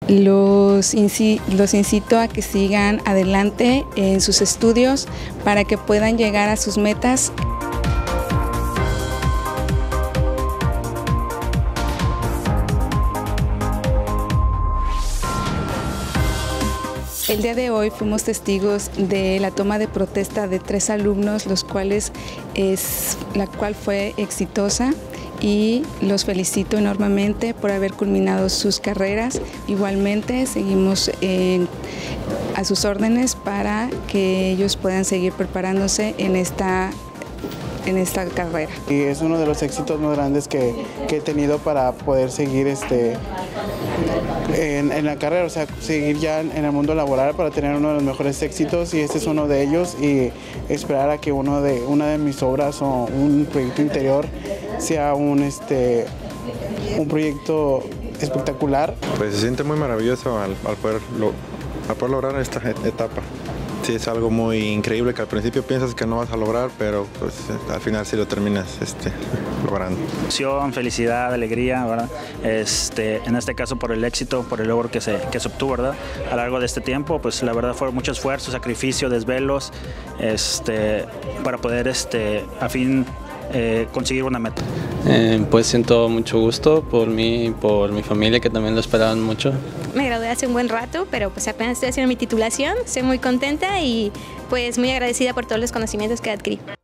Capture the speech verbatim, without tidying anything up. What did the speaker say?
Los, inci los incito a que sigan adelante en sus estudios para que puedan llegar a sus metas. El día de hoy fuimos testigos de la toma de protesta de tres alumnos, los cuales es, la cual fue exitosa, y los felicito enormemente por haber culminado sus carreras. Igualmente seguimos eh, a sus órdenes para que ellos puedan seguir preparándose en esta en esta carrera. Y es uno de los éxitos más grandes que, que he tenido para poder seguir este, en, en la carrera, o sea, seguir ya en el mundo laboral para tener uno de los mejores éxitos, y este es uno de ellos, y esperar a que uno de, una de mis obras o un proyecto interior sea un, este, un proyecto espectacular. Pues se siente muy maravilloso al, al, poder, lo, al poder lograr esta etapa. Sí, es algo muy increíble que al principio piensas que no vas a lograr, pero pues al final sí lo terminas este, logrando. Emoción, felicidad, alegría, ¿verdad? Este, en este caso por el éxito, por el logro que se, que se obtuvo, ¿verdad? A lo largo de este tiempo, pues la verdad fue mucho esfuerzo, sacrificio, desvelos, este, para poder este, a fin eh, conseguir una meta. Eh, pues siento mucho gusto por mí y por mi familia, que también lo esperaban mucho. Me gradué hace un buen rato, pero pues apenas estoy haciendo mi titulación, estoy muy contenta y pues muy agradecida por todos los conocimientos que adquirí.